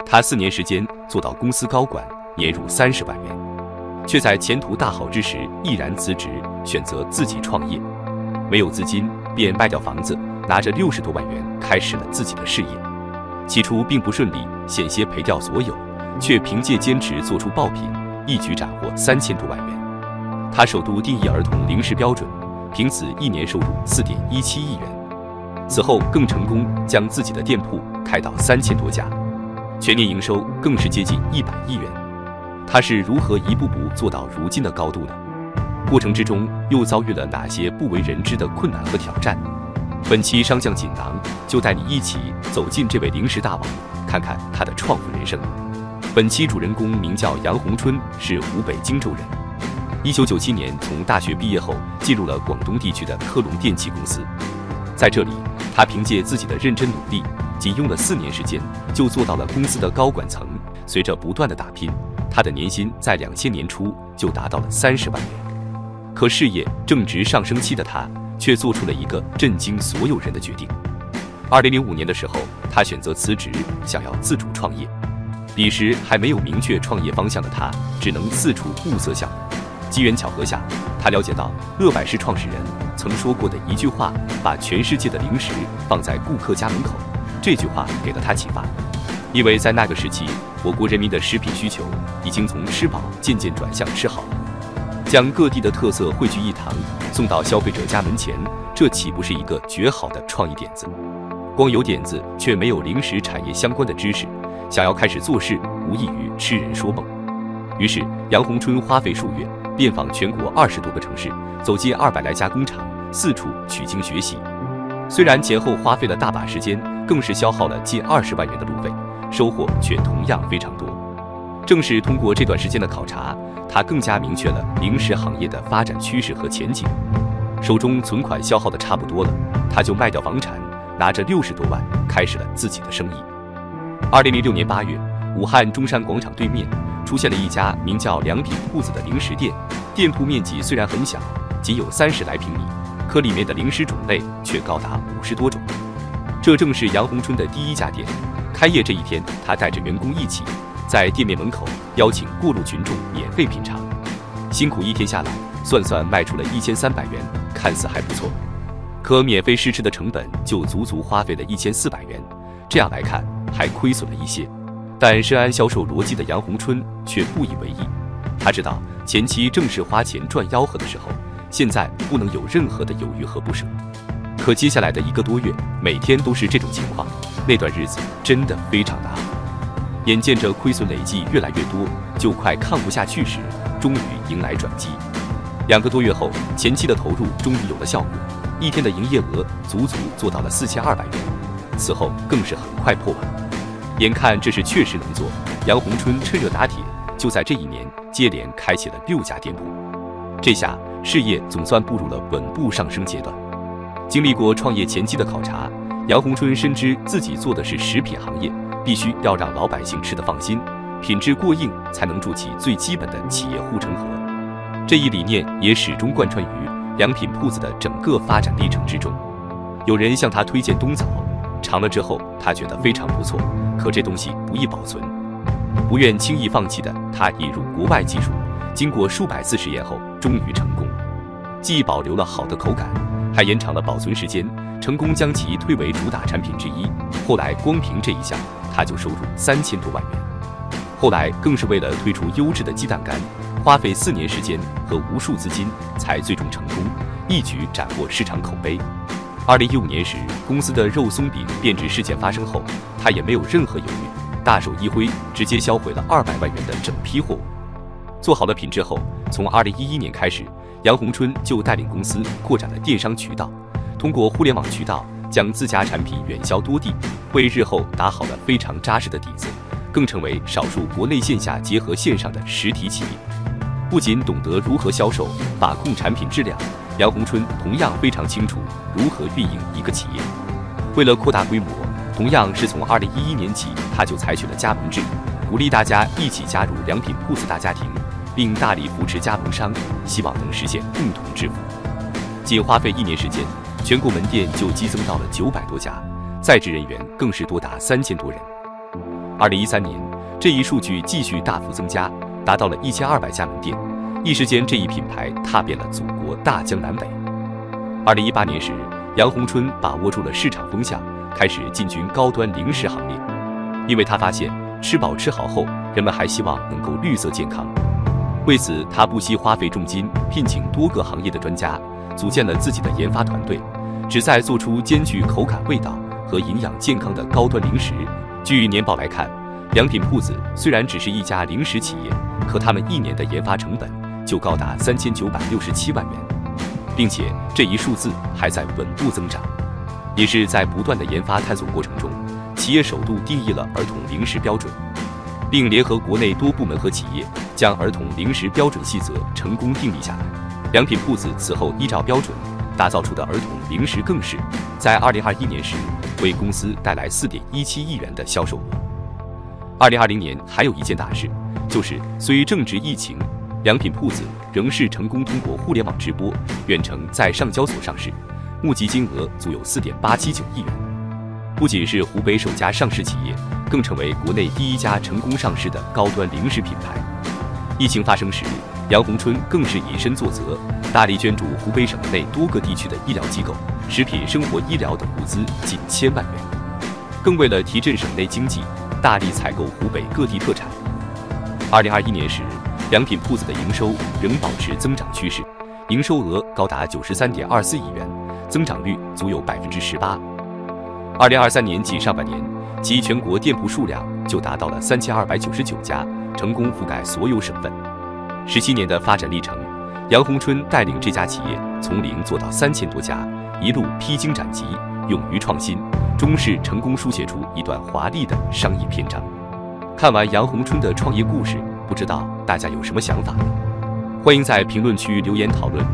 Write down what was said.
他4年时间做到公司高管，年入30万元，却在前途大好之时毅然辞职，选择自己创业。没有资金，便卖掉房子，拿着60多万元开始了自己的事业。起初并不顺利，险些赔掉所有，却凭借坚持做出爆品，一举斩获3000多万元。他首度定义儿童零食标准，凭此1年收入4.17亿元。此后更成功将自己的店铺开到3000多家，全年营收更是接近100亿元。他是如何一步步做到如今的高度呢？过程之中又遭遇了哪些不为人知的困难和挑战？本期商匠锦囊就带你一起走进这位零食大王，看看他的创富人生。本期主人公名叫杨洪春，是湖北荆州人。1997年从大学毕业后，进入了广东地区的科隆电器公司。在这里，他凭借自己的认真努力，仅用了4年时间就做到了公司的高管层。随着不断的打拼，他的年薪在2000年初就达到了30万元。可事业正值上升期的他，却做出了一个震惊所有人的决定。2005年的时候，他选择辞职，想要自主创业。彼时还没有明确创业方向的他，只能四处物色项目。机缘巧合下，他了解到乐百氏创始人曾说过的一句话：“把全世界的零食放在顾客家门口。”这句话给了他启发，因为在那个时期，我国人民的食品需求已经从吃饱渐渐转向吃好了。将各地的特色汇聚一堂，送到消费者家门前，这岂不是一个绝好的创意点子？光有点子却没有零食产业相关的知识，想要开始做事，无异于痴人说梦。于是，杨洪春花费数月，遍访全国20多个城市，走进200来家工厂，四处取经学习。虽然前后花费了大把时间，更是消耗了近20万元的路费，收获却同样非常多。正是通过这段时间的考察，他更加明确了零食行业的发展趋势和前景。手中存款消耗的差不多了，他就卖掉房产，拿着60多万开始了自己的生意。2006年8月，武汉中山广场对面出现了一家名叫良品铺子的零食店，店铺面积虽然很小，仅有30来平米，可里面的零食种类却高达50多种。这正是杨洪春的第1家店。开业这一天，他带着员工一起在店面门口邀请过路群众免费品尝。辛苦1天下来，算算卖出了1300元，看似还不错。可免费试吃的成本就足足花费了1400元，这样来看还亏损了一些。但深谙销售逻辑的杨洪春却不以为意，他知道前期正是花钱赚吆喝的时候，现在不能有任何的犹豫和不舍。可接下来的1个多月，每天都是这种情况，那段日子真的非常难熬。眼见着亏损累计越来越多，就快看不下去时，终于迎来转机。2个多月后，前期的投入终于有了效果，1天的营业额足足做到了4200元，此后更是很快破万。眼看这事确实能做，杨洪春趁热打铁，就在这1年接连开启了6家店铺。这下事业总算步入了稳步上升阶段。经历过创业前期的考察，杨洪春深知自己做的是食品行业，必须要让老百姓吃得放心，品质过硬，才能筑起最基本的企业护城河。这一理念也始终贯穿于良品铺子的整个发展历程之中。有人向他推荐冬枣，尝了之后他觉得非常不错，可这东西不易保存。不愿轻易放弃的他引入国外技术，经过数百次实验后终于成功，既保留了好的口感，还延长了保存时间，成功将其推为主打产品之一。后来光凭这一项，他就收入3000多万元。后来更是为了推出优质的鸡蛋干，花费4年时间和无数资金，才最终成功，一举斩获市场口碑。2015年时，公司的肉松饼变质事件发生后，他也没有任何犹豫，大手一挥，直接销毁了200万元的整批货物。做好了品质后，从2011年开始，杨洪春就带领公司扩展了电商渠道，通过互联网渠道将自家产品远销多地，为日后打好了非常扎实的底子，更成为少数国内线下结合线上的实体企业。不仅懂得如何销售、把控产品质量，杨洪春同样非常清楚如何运营一个企业。为了扩大规模，同样是从2011年起，他就采取了加盟制，鼓励大家一起加入良品铺子大家庭，并大力扶持加盟商，希望能实现共同致富。仅花费1年时间，全国门店就激增到了900多家，在职人员更是多达3000多人。 2013年，这一数据继续大幅增加，达到了1200家门店，一时间这一品牌踏遍了祖国大江南北。2018年时，杨洪春把握住了市场风向，开始进军高端零食行列，因为他发现吃饱吃好后，人们还希望能够绿色健康。为此，他不惜花费重金聘请多个行业的专家，组建了自己的研发团队，旨在做出兼具口感、味道和营养健康的高端零食。据年报来看，良品铺子虽然只是一家零食企业，可他们1年的研发成本就高达3967万元，并且这一数字还在稳步增长。也是在不断的研发探索过程中，企业首度定义了儿童零食标准，并联合国内多部门和企业，将儿童零食标准细则成功订立下来。良品铺子此后依照标准打造出的儿童零食，更是在2021年时为公司带来4.17亿元的销售额。2020年还有一件大事，就是虽正值疫情，良品铺子仍是成功通过互联网直播远程在上交所上市，募集金额足有4.879亿元。不仅是湖北首家上市企业，更成为国内第1家成功上市的高端零食品牌。疫情发生时，杨洪春更是以身作则，大力捐助湖北省内多个地区的医疗机构、食品生活医疗等物资近1000万元，更为了提振省内经济，大力采购湖北各地特产。2021年时，良品铺子的营收仍保持增长趋势，营收额高达93.24亿元，增长率足有18%。2023年仅上半年，其全国店铺数量就达到了3299家，成功覆盖所有省份。17年的发展历程，杨洪春带领这家企业从0做到3000多家，一路披荆斩棘，勇于创新，终是成功书写出一段华丽的商业篇章。看完杨洪春的创业故事，不知道大家有什么想法呢？欢迎在评论区留言讨论。